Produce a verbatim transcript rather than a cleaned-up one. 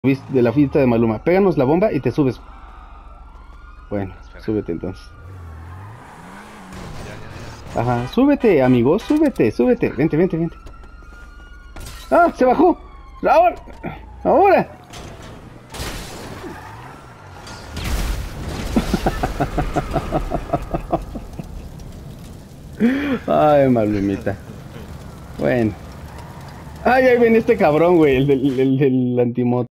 de la fiesta de Maluma. Péganos la bomba y te subes. Bueno, Espera. súbete entonces. Ya, ya, Ajá, súbete, amigo, súbete, súbete. Vente, vente, vente. ¡Ah! ¡Se bajó! ¡Ahora! ¡Ahora! Ay, Malumita. Bueno. Ay, ahí viene este cabrón, güey, el del, el del antimoto.